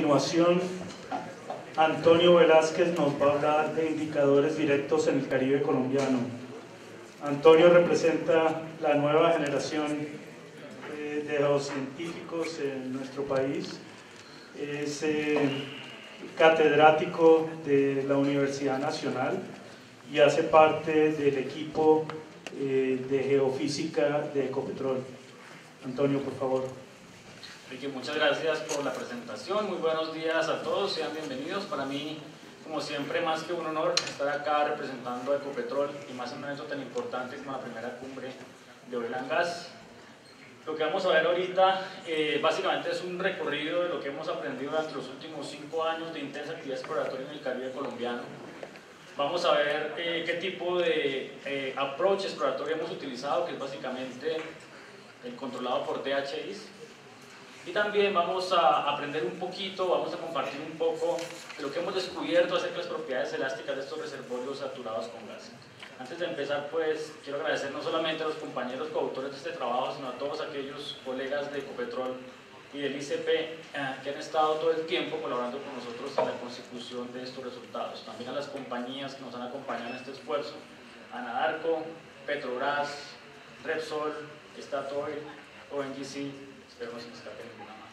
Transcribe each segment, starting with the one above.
continuación, Antonio Velázquez nos va a hablar de indicadores directos en el Caribe colombiano. Antonio representa la nueva generación de geocientíficos en nuestro país. Es catedrático de la Universidad Nacional y hace parte del equipo de geofísica de Ecopetrol. Antonio, por favor. Enrique, muchas gracias por la presentación. Muy buenos días a todos, sean bienvenidos. Para mí, como siempre, más que un honor estar acá representando a Ecopetrol y más en un evento tan importante como la primera cumbre de Oil and Gas. Lo que vamos a ver ahorita básicamente es un recorrido de lo que hemos aprendido durante los últimos 5 años de intensa actividad exploratoria en el Caribe colombiano. Vamos a ver qué tipo de approach exploratorio hemos utilizado, que es básicamente el controlado por DHIs. Y también vamos a aprender un poquito, vamos a compartir un poco de lo que hemos descubierto acerca de las propiedades elásticas de estos reservorios saturados con gas. Antes de empezar, pues, quiero agradecer no solamente a los compañeros coautores de este trabajo, sino a todos aquellos colegas de Ecopetrol y del ICP que han estado todo el tiempo colaborando con nosotros en la consecución de estos resultados. También a las compañías que nos han acompañado en este esfuerzo, Anadarko, Petrobras, Repsol, Statoil, ONGC, espero no se me escape ninguna más.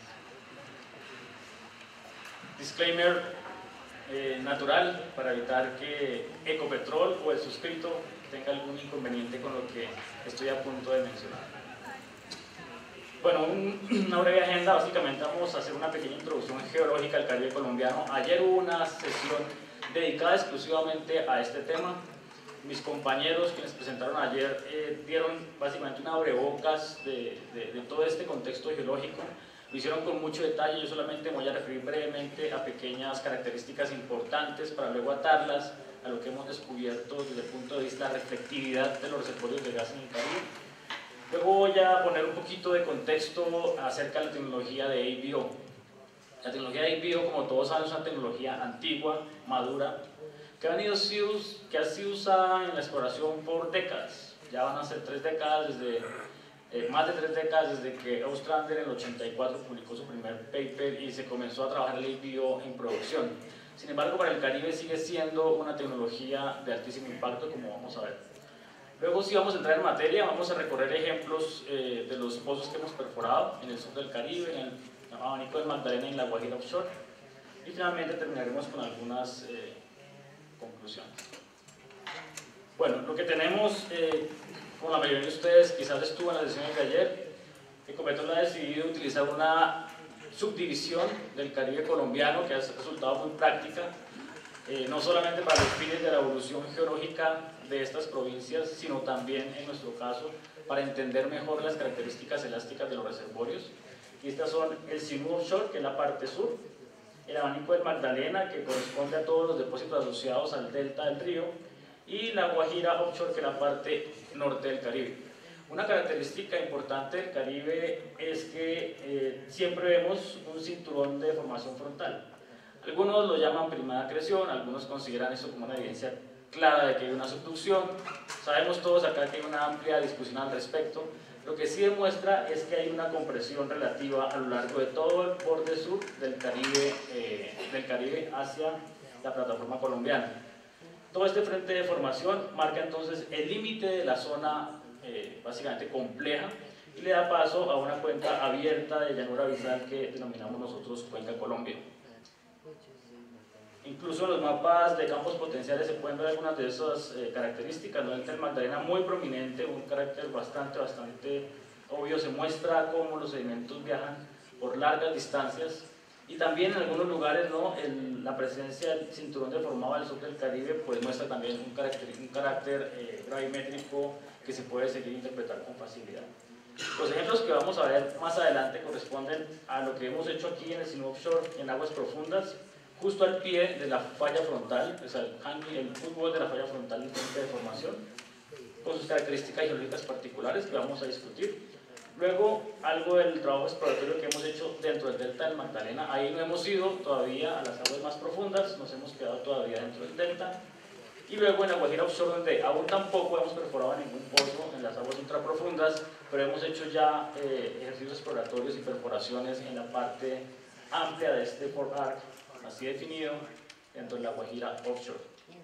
Disclaimer natural para evitar que Ecopetrol o el suscrito tenga algún inconveniente con lo que estoy a punto de mencionar. Bueno, una breve agenda. Básicamente vamos a hacer una pequeña introducción geológica al Caribe colombiano. Ayer hubo una sesión dedicada exclusivamente a este tema. Mis compañeros quienes presentaron ayer dieron básicamente una abrebocas de todo este contexto geológico. Lo hicieron con mucho detalle. Yo solamente me voy a referir brevemente a pequeñas características importantes para luego atarlas a lo que hemos descubierto desde el punto de vista de la reflectividad de los reservorios de gas en el Caribe. Luego voy a poner un poquito de contexto acerca de la tecnología de AVO. La tecnología de AVO, como todos saben, es una tecnología antigua, madura, que ha sido usada en la exploración por décadas. Ya van a ser 3 décadas, más de 3 décadas desde que Ostrander en el 84 publicó su primer paper y se comenzó a trabajar el AVO en producción. Sin embargo, para el Caribe sigue siendo una tecnología de altísimo impacto, como vamos a ver. Luego, si vamos a entrar en materia, vamos a recorrer ejemplos de los pozos que hemos perforado en el sur del Caribe, en el abanico del Magdalena y en la Guajira Offshore. Y finalmente terminaremos con algunas conclusiones. Bueno, lo que tenemos, como la mayoría de ustedes quizás estuvo en las sesiones de ayer, Ecopetrol ha decidido utilizar una subdivisión del Caribe colombiano que ha resultado muy práctica, no solamente para los fines de la evolución geológica de estas provincias, sino también, en nuestro caso, para entender mejor las características elásticas de los reservorios. Y estas son el Sinú Offshore, que es la parte sur, el abanico del Magdalena, que corresponde a todos los depósitos asociados al delta del río, y la Guajira Offshore, que es la parte norte del Caribe. Una característica importante del Caribe es que siempre vemos un cinturón de formación frontal. Algunos lo llaman primada acreción, algunos consideran eso como una evidencia clara de que hay una subducción. Sabemos todos acá que hay una amplia discusión al respecto. Lo que sí demuestra es que hay una compresión relativa a lo largo de todo el borde sur del Caribe hacia la plataforma colombiana. Todo este frente de formación marca entonces el límite de la zona básicamente compleja y le da paso a una cuenca abierta de llanura abisal que denominamos nosotros Cuenca Colombia. Incluso en los mapas de campos potenciales se pueden ver algunas de esas características. ¿No? El Magdalena muy prominente, un carácter bastante obvio, se muestra cómo los sedimentos viajan por largas distancias y también en algunos lugares, ¿no? La presencia del cinturón deformado al sur del Caribe pues muestra también un carácter gravimétrico que se puede seguir interpretar con facilidad. Los ejemplos que vamos a ver más adelante corresponden a lo que hemos hecho aquí en el Sinú Offshore en aguas profundas, justo al pie de la falla frontal, o sea, el fútbol de la falla frontal del frente de formación, con sus características geológicas particulares que vamos a discutir. Luego, algo del trabajo exploratorio que hemos hecho dentro del delta del Magdalena. Ahí no hemos ido todavía a las aguas más profundas, nos hemos quedado todavía dentro del delta. Y luego en la Guajira Offshore, donde aún tampoco hemos perforado ningún pozo en las aguas ultraprofundas, pero hemos hecho ya ejercicios exploratorios y perforaciones en la parte amplia de este port arc, así definido, dentro de la Guajira offshore.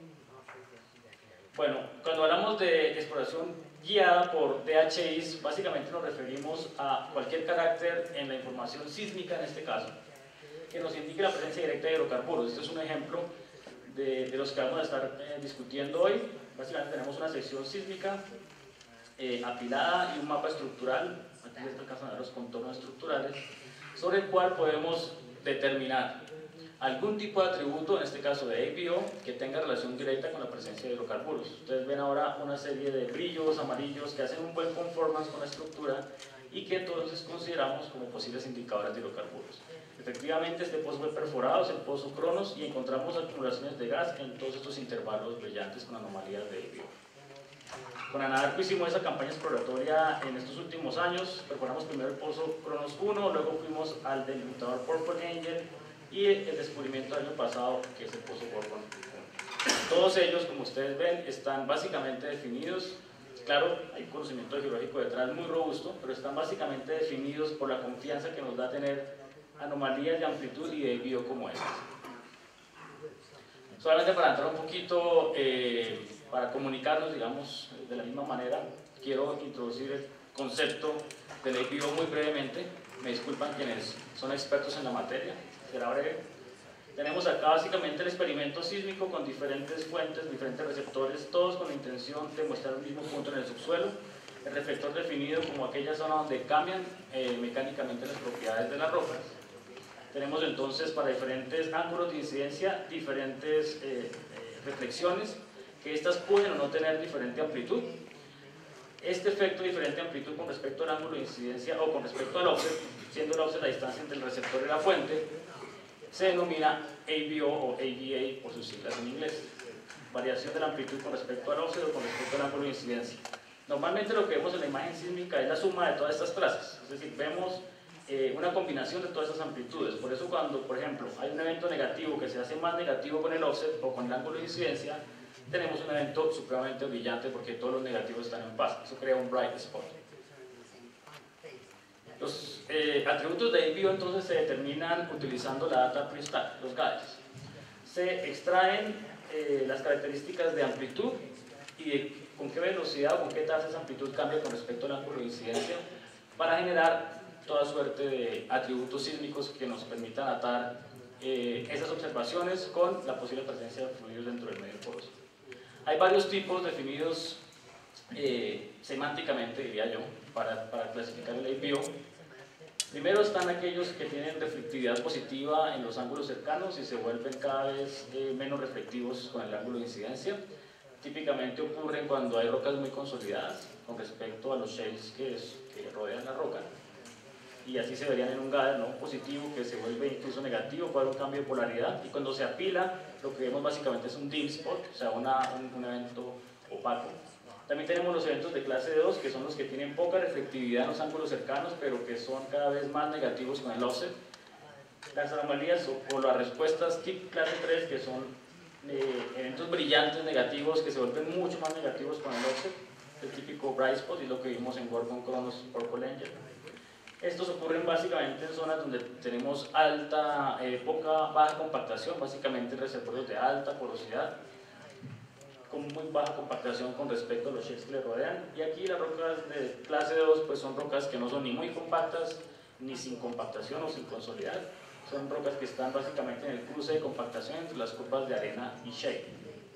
Bueno, cuando hablamos de exploración guiada por DHIs, básicamente nos referimos a cualquier carácter en la información sísmica, en este caso, que nos indique la presencia directa de hidrocarburos. Este es un ejemplo de los que vamos a estar discutiendo hoy. Básicamente tenemos una sección sísmica apilada y un mapa estructural, aquí se alcanzan a ver los contornos estructurales, sobre el cual podemos determinar algún tipo de atributo, en este caso de AVO, que tenga relación directa con la presencia de hidrocarburos. Ustedes ven ahora una serie de brillos amarillos que hacen un buen conformance con la estructura y que entonces consideramos como posibles indicadores de hidrocarburos. Efectivamente, este pozo fue perforado, es el pozo Cronos, y encontramos acumulaciones de gas en todos estos intervalos brillantes con anomalías de AVO. Con Anadarko hicimos esa campaña exploratoria en estos últimos años. Perforamos primero el pozo Cronos 1, luego fuimos al delimitador Purple Angel y el descubrimiento del año pasado, que es el pozo Gorgon. Todos ellos, como ustedes ven, están básicamente definidos. Claro, hay conocimiento geológico detrás muy robusto, pero están básicamente definidos por la confianza que nos da tener anomalías de amplitud y de AVO como estas. Solamente para entrar un poquito, para comunicarnos, digamos, de la misma manera, quiero introducir el concepto del AVO muy brevemente. Me disculpan quienes son expertos en la materia, será breve. Tenemos acá básicamente el experimento sísmico con diferentes fuentes, diferentes receptores, todos con la intención de mostrar un mismo punto en el subsuelo. El reflector definido como aquella zona donde cambian mecánicamente las propiedades de las rocas. Tenemos entonces para diferentes ángulos de incidencia diferentes reflexiones, que estas pueden o no tener diferente amplitud. Este efecto de diferente amplitud con respecto al ángulo de incidencia o con respecto al offset, siendo el offset la distancia entre el receptor y la fuente, se denomina AVO o AVA por sus siglas en inglés. Variación de la amplitud con respecto al offset o con respecto al ángulo de incidencia. Normalmente lo que vemos en la imagen sísmica es la suma de todas estas trazas, es decir, vemos una combinación de todas esas amplitudes. Por eso cuando, por ejemplo, hay un evento negativo que se hace más negativo con el offset o con el ángulo de incidencia, tenemos un evento supremamente brillante porque todos los negativos están en paz. Eso crea un bright spot. Los atributos de AVO entonces se determinan utilizando la data pre-stack, los GAES. Se extraen las características de amplitud y de con qué velocidad o con qué tasa esa amplitud cambia con respecto al ángulo de incidencia para generar toda suerte de atributos sísmicos que nos permitan atar esas observaciones con la posible presencia de fluidos dentro del medio poroso. Hay varios tipos definidos semánticamente, diría yo, para clasificar el AVO. Primero están aquellos que tienen reflectividad positiva en los ángulos cercanos y se vuelven cada vez menos reflectivos con el ángulo de incidencia. Típicamente ocurren cuando hay rocas muy consolidadas con respecto a los shales que rodean la roca, y así se verían en un gather, ¿no? Positivo que se vuelve incluso negativo, puede haber un cambio de polaridad, y cuando se apila lo que vemos básicamente es un dim spot, o sea un evento opaco. También tenemos los eventos de clase 2, que son los que tienen poca reflectividad en los ángulos cercanos, pero que son cada vez más negativos con el offset. Las anomalías o las respuestas tip clase 3, que son eventos brillantes negativos que se vuelven mucho más negativos con el offset, el típico bright spot, y lo que vimos en Gorgon, Cronos y Purple Angel. Estos ocurren básicamente en zonas donde tenemos baja compactación, básicamente reservorios de alta porosidad, con muy baja compactación con respecto a los shales que le rodean. Y aquí las rocas de clase 2 pues son rocas que no son ni muy compactas, ni sin compactación o sin consolidar. Son rocas que están básicamente en el cruce de compactación entre las curvas de arena y shale.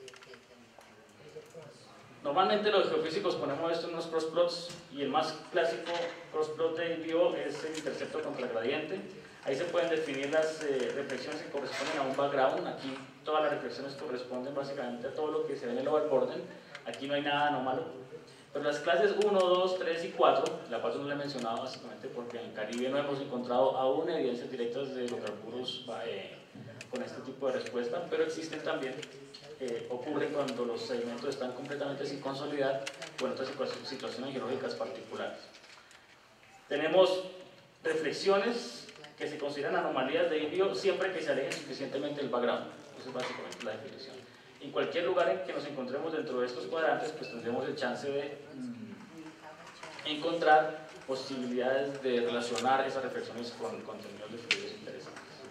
Normalmente los geofísicos ponemos esto en unos crossplots, y el más clásico crossplot de AVO es el intercepto contra gradiente. Ahí se pueden definir las reflexiones que corresponden a un background. Aquí todas las reflexiones corresponden básicamente a todo lo que se ve en el overburden. Aquí no hay nada anómalo. Pero las clases 1, 2, 3 y 4, la 4 no la he mencionado básicamente porque en el Caribe no hemos encontrado aún evidencias directas de hidrocarburos con este tipo de respuesta, pero existen también. Ocurre cuando los sedimentos están completamente sin consolidar o en otras situaciones geológicas particulares. Tenemos reflexiones que se consideran anomalías de AVO siempre que se alejen suficientemente del background. Esa es básicamente la definición. En cualquier lugar en que nos encontremos dentro de estos cuadrantes, pues tendremos el chance de encontrar posibilidades de relacionar esas reflexiones con contenidos de fluidos interesantes.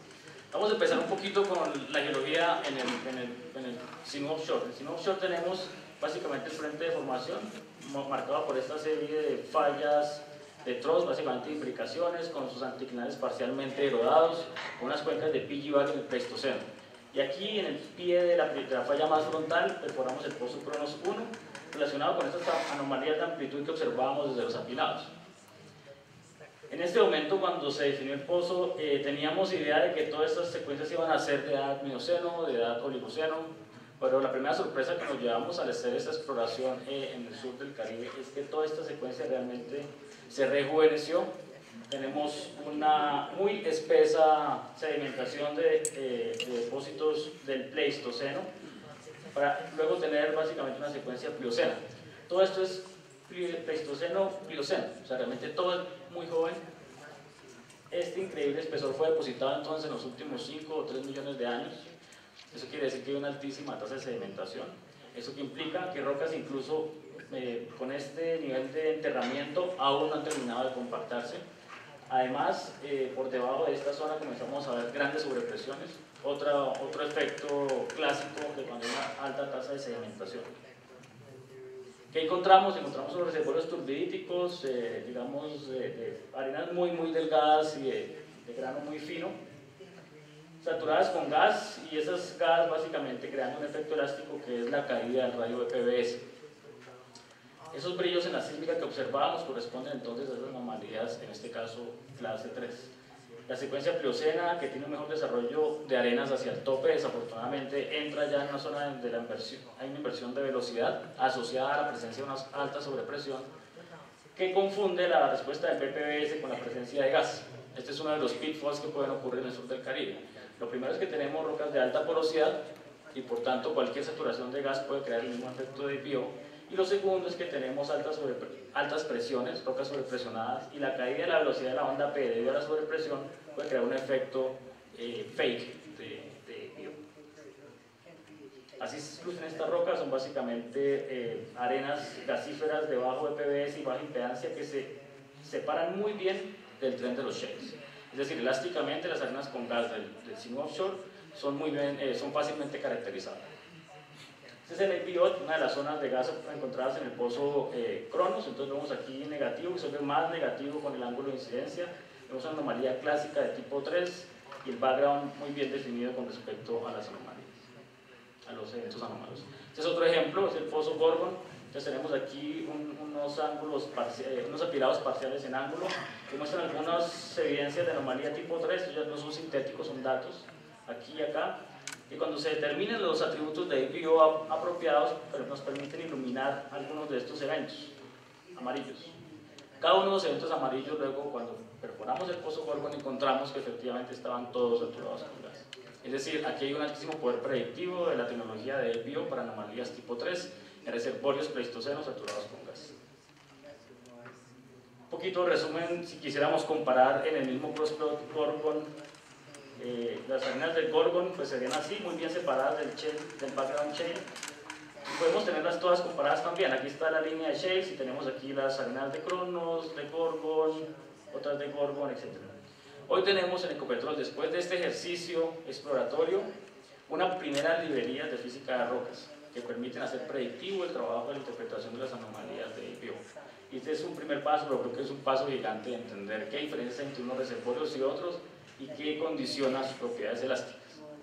Vamos a empezar un poquito con la geología en el Sinú Offshore. En el Sinú Offshore tenemos básicamente el frente de formación marcado por esta serie de fallas de troz, básicamente imbricaciones, con sus anticlinales parcialmente erodados, con unas cuencas de Piggy Valley en el Pleistoceno. Y aquí en el pie de la falla más frontal perforamos el pozo Cronos 1, relacionado con estas anomalías de amplitud que observábamos desde los apilados. En este momento, cuando se definió el pozo, teníamos idea de que todas estas secuencias iban a ser de edad Mioceno, de edad Oligoceno, pero la primera sorpresa que nos llevamos al hacer esta exploración en el sur del Caribe es que toda esta secuencia realmente se rejuveneció. Tenemos una muy espesa sedimentación de depósitos del Pleistoceno, para luego tener básicamente una secuencia Pliocena. Todo esto es Pleistoceno-Plioceno, o sea, realmente todo es muy joven. Este increíble espesor fue depositado entonces en los últimos 5 o 3 millones de años. Eso quiere decir que hay una altísima tasa de sedimentación. Eso que implica que rocas incluso con este nivel de enterramiento aún no han terminado de compactarse. Además, por debajo de esta zona comenzamos a ver grandes sobrepresiones, otro efecto clásico de cuando hay una alta tasa de sedimentación. ¿Qué encontramos? Encontramos unos reservorios turbidíticos, digamos, de arenas muy delgadas y de grano muy fino, saturadas con gas, y esas gas básicamente crean un efecto elástico que es la caída del rayo de PBS. Esos brillos en la sísmica que observábamos corresponden entonces a esas anomalías, en este caso clase 3. La secuencia Pliocena, que tiene un mejor desarrollo de arenas hacia el tope, desafortunadamente entra ya en una zona de la inversión, hay una inversión de velocidad asociada a la presencia de una alta sobrepresión que confunde la respuesta del PPBS con la presencia de gas. Este es uno de los pitfalls que pueden ocurrir en el sur del Caribe. Lo primero es que tenemos rocas de alta porosidad y por tanto cualquier saturación de gas puede crear el mismo efecto de IPO. Y lo segundo es que tenemos altas presiones, rocas sobrepresionadas, y la caída de la velocidad de la onda P debido a la sobrepresión puede crear un efecto fake de IPO. Así lucen estas rocas, son básicamente arenas gasíferas de bajo PBS y baja impedancia que se separan muy bien del tren de los shales. Es decir, elásticamente las arenas con gas del Sinú Offshore son fácilmente caracterizadas. Este es el IPO, una de las zonas de gas encontradas en el pozo Cronos. Entonces vemos aquí negativo, y se ve más negativo con el ángulo de incidencia. Vemos una anomalía clásica de tipo 3 y el background muy bien definido con respecto a las anomalías, a los eventos anómalos. Este es otro ejemplo, es el pozo Gorgon. Entonces tenemos aquí unos apilados parciales en ángulo que muestran algunas evidencias de anomalía tipo 3. Estos ya no son sintéticos, son datos, aquí y acá. Y cuando se determinen los atributos de IPO apropiados, nos permiten iluminar algunos de estos eventos amarillos. Cada uno de los eventos amarillos, luego cuando perforamos el pozo Gorgon, encontramos que efectivamente estaban todos saturados con gas. Es decir, aquí hay un altísimo poder predictivo de la tecnología de IPO para anomalías tipo 3 en reservorios pleistocenos saturados con gas. Un poquito de resumen, si quisiéramos comparar en el mismo crossplot Gorgon, las arenas del Gorgon pues serían así, muy bien separadas del background shale. Y podemos tenerlas todas comparadas también. Aquí está la línea de shales y tenemos aquí las arenas de Cronos, de Gorgon, otras de Gorgon, etc. Hoy tenemos en Ecopetrol, después de este ejercicio exploratorio, una primera librería de física de rocas que permiten hacer predictivo el trabajo de la interpretación de las anomalías de IPO. Y este es un primer paso, pero creo que es un paso gigante de entender qué diferencia hay entre unos reservorios y otros y qué condiciona sus propiedades elásticas.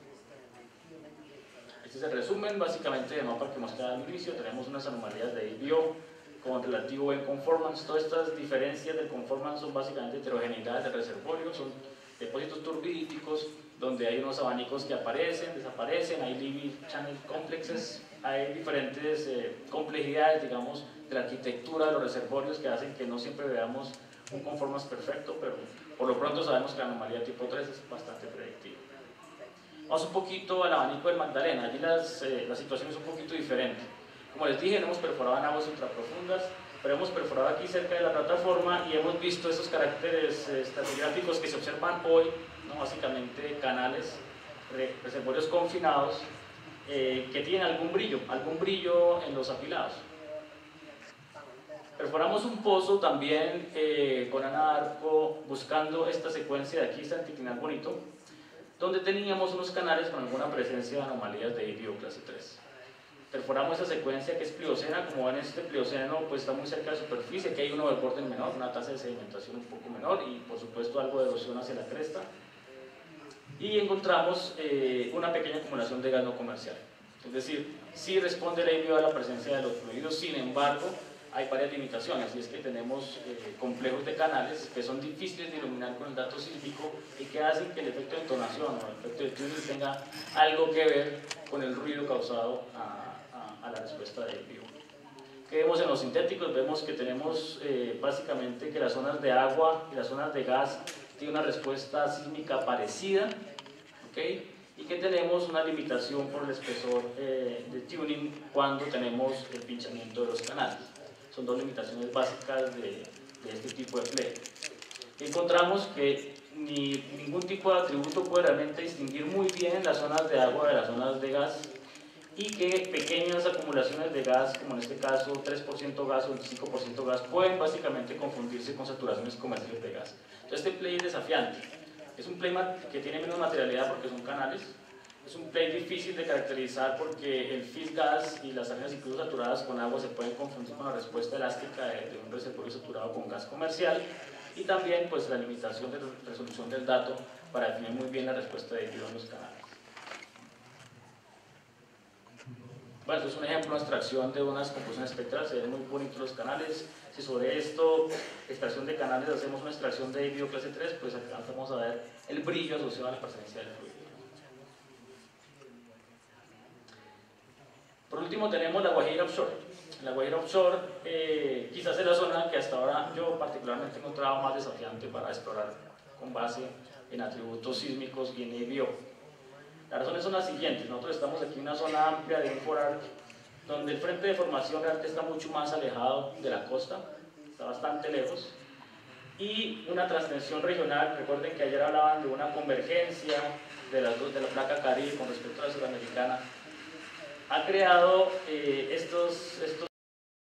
Este es el resumen básicamente del mapa que mostraba al inicio. Tenemos unas anomalías de IPO con relativo buen conformance. Todas estas diferencias del conformance son básicamente heterogeneidades del reservorio, son depósitos turbidíticos donde hay unos abanicos que aparecen, desaparecen, hay Levy channel complexes, hay diferentes complejidades, digamos, de la arquitectura de los reservorios que hacen que no siempre veamos un conformance perfecto, pero por lo pronto sabemos que la anomalía tipo 3 es bastante predictiva. Vamos un poquito al abanico del Magdalena. Allí la situación es un poquito diferente. Como les dije, no hemos perforado en aguas ultraprofundas, pero hemos perforado aquí cerca de la plataforma y hemos visto esos caracteres estratigráficos que se observan hoy, ¿no? Básicamente canales, reservorios confinados que tienen algún brillo en los apilados. Perforamos un pozo también con Ana Arco buscando esta secuencia de aquí, este anticlinal bonito. donde teníamos unos canales con alguna presencia de anomalías de ABO clase 3. Perforamos esa secuencia que es pliocena. Como ven, este plioceno pues está muy cerca de la superficie, aquí hay un overburden menor, una tasa de sedimentación un poco menor y por supuesto algo de erosión hacia la cresta, y encontramos una pequeña acumulación de gas no comercial. Es decir, sí responde el ABO a la presencia de los fluidos, sin embargo hay varias limitaciones, y es que tenemos complejos de canales que son difíciles de iluminar con el dato sísmico y que hacen que el efecto de entonación o el efecto de tuning tenga algo que ver con el ruido causado a la respuesta de ABO. ¿Qué vemos en los sintéticos? Vemos que tenemos básicamente que las zonas de agua y las zonas de gas tienen una respuesta sísmica parecida, ¿okay? Y que tenemos una limitación por el espesor de tuning cuando tenemos el pinchamiento de los canales. Son dos limitaciones básicas de este tipo de play. Encontramos que ningún tipo de atributo puede realmente distinguir muy bien las zonas de agua de las zonas de gas, y que pequeñas acumulaciones de gas, como en este caso 3% gas o 25% gas, pueden básicamente confundirse con saturaciones comerciales de gas. Entonces este play es desafiante. Es un play que tiene menos materialidad porque son canales. Es un play difícil de caracterizar porque el feed gas y las salinas incluso saturadas con agua se pueden confundir con la respuesta elástica de un reservorio saturado con gas comercial, y también pues la limitación de resolución del dato para definir muy bien la respuesta de ABO en los canales. Bueno, esto es un ejemplo de extracción de unas composiciones espectrales, se ven muy bonitos los canales. Si sobre esto, extracción de canales, hacemos una extracción de ABO clase 3, pues acá vamos a ver el brillo asociado a la presencia del fluido. Por último tenemos la Guajira Offshore. La Guajira Offshore quizás es la zona que hasta ahora yo particularmente he encontrado más desafiante para explorar con base en atributos sísmicos y en ABO. Las razones son las siguientes. Nosotros estamos aquí en una zona amplia de un foral donde el frente de formación realmente está mucho más alejado de la costa, está bastante lejos, y una transtensión regional. Recuerden que ayer hablaban de una convergencia de las dos, de la placa Caribe con respecto a la sudamericana, ha creado estos